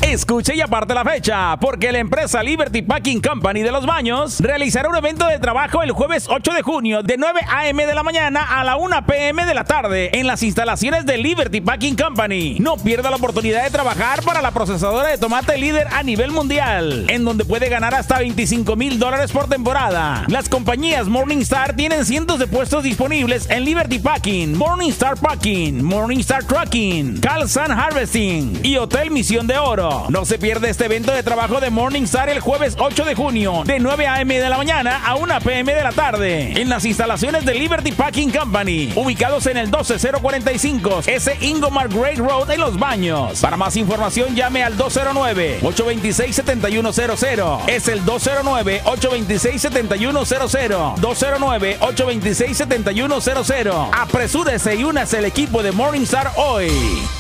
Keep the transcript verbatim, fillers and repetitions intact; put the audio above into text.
Escuche y aparte la fecha, porque la empresa Liberty Packing Company de Los Baños realizará un evento de trabajo el jueves ocho de junio de nueve a eme de la mañana a la una pe eme de la tarde en las instalaciones de Liberty Packing Company. No pierda la oportunidad de trabajar para la procesadora de tomate líder a nivel mundial, en donde puede ganar hasta veinticinco mil dólares por temporada. Las compañías Morningstar tienen cientos de puestos disponibles en Liberty Packing, Morningstar Packing, Morningstar Trucking, Calsan Harvesting y Hotel Misión de Oro. No se pierde este evento de trabajo de Morningstar el jueves ocho de junio de nueve a eme de la mañana a una pe eme de la tarde en las instalaciones de Liberty Packing Company, ubicados en el doce mil cuarenta y cinco ese Ingomar Great Road en Los Baños. Para más información llame al dos cero nueve, ocho dos seis, siete uno cero cero. Es el dos cero nueve, ocho dos seis, siete uno cero cero. dos cero nueve, ocho dos seis, siete uno cero cero. Apresúrese y únase al equipo de Morningstar hoy.